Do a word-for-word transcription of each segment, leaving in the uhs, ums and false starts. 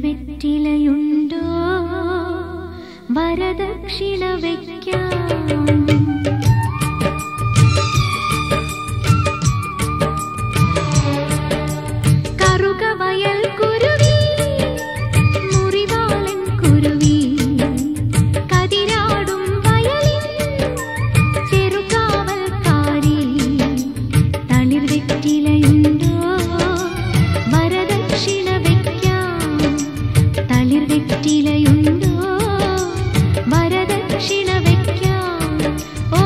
തളിർവെറ്റിലയുണ്ടോ വരദക്ഷിണ വയ്ക്കാം. കറുകവയൽ കുരുവി മുറിവാളൻ കുരുവി കതിരാടും വയലിൽ ചെറുകാവൽക്കാരി തളിർവെറ്റിലയുണ്ടോ വരദക്ഷിണ വയ്ക്കാം. തളിർവെറ്റിലയുണ്ടോ വരദക്ഷിണ വയ്ക്കാം. ഓ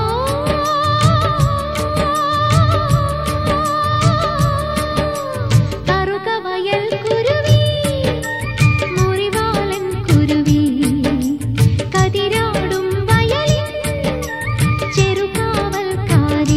കറുകവയൽ കുരുവി മുറിവാളൻ കുരുവി കതിരാടും വയലിൽ ചെറുകാവൽക്കാരി.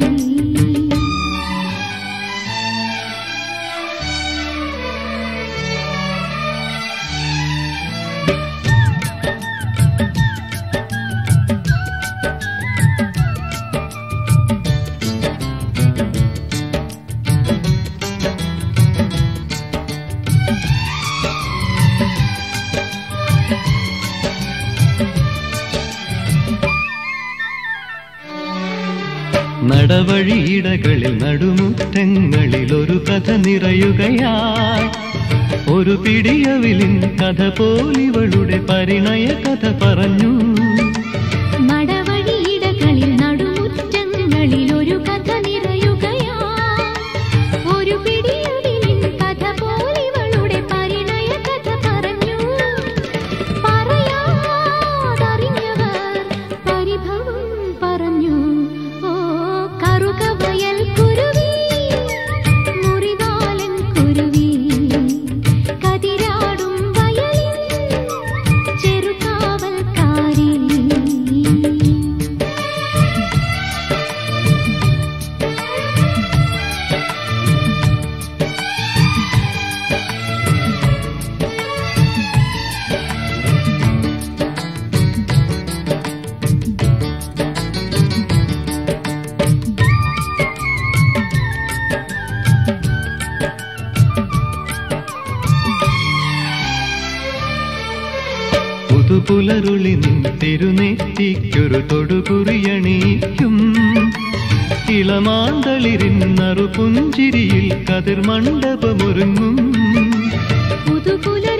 നടവഴിയിടകളിൽ നടുമുറ്റങ്ങളിൽ ഒരു കഥ നിറയുകയായി. ഒരു പിടിയവിലിൻ കഥ പോലിവളുടെ പരിണയ കഥ പറഞ്ഞു. നടവഴിയിടകളിൽ നടുമുറ്റങ്ങളിൽ ഒരു കഥ നിറയുകയായി. ഒരു പിടിയവിലിൻ കഥ പോലിവളുടെ പരിണയ കഥ പറഞ്ഞു. പറയാതറിഞ്ഞവർ പരിഭവം പറഞ്ഞു. ഓ കറുകവയൽ കുരുവി മുറിവാളൻ കുരുവി കതിരാടും വയലിൽ ചെറുകാവൽക്കാരി. പുതുപുലരുളി നിൻ തിരുനെറ്റിക്കൊരു തൊടുകുറിയണിയിക്കും. ഇളമാന്തളിരിന്നറു പുഞ്ചിരിയിൽ കതിർമണ്ഡപമൊരുങ്ങും. പുതുപുല